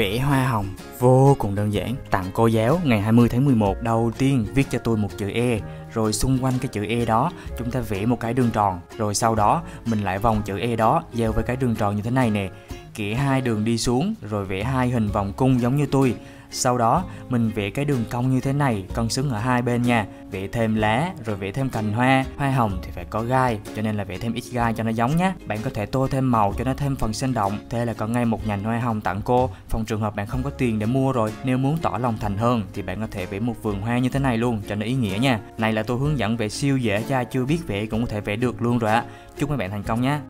Vẽ hoa hồng vô cùng đơn giản. Tặng cô giáo ngày 20 tháng 11. Đầu tiên viết cho tôi một chữ E, rồi xung quanh cái chữ E đó chúng ta vẽ một cái đường tròn, rồi sau đó mình lại vòng chữ E đó gieo với cái đường tròn như thế này nè, kẻ hai đường đi xuống rồi vẽ hai hình vòng cung giống như tôi. Sau đó mình vẽ cái đường cong như thế này, cân xứng ở hai bên nha. Vẽ thêm lá, rồi vẽ thêm cành hoa. Hoa hồng thì phải có gai, cho nên là vẽ thêm ít gai cho nó giống nhé. Bạn có thể tô thêm màu cho nó thêm phần sinh động. Thế là có ngay một nhành hoa hồng tặng cô. Phòng trường hợp bạn không có tiền để mua rồi, nếu muốn tỏ lòng thành hơn thì bạn có thể vẽ một vườn hoa như thế này luôn cho nó ý nghĩa nha. Này là tôi hướng dẫn vẽ siêu dễ cho ai chưa biết vẽ cũng có thể vẽ được luôn rồi á. Chúc mấy bạn thành công nhé.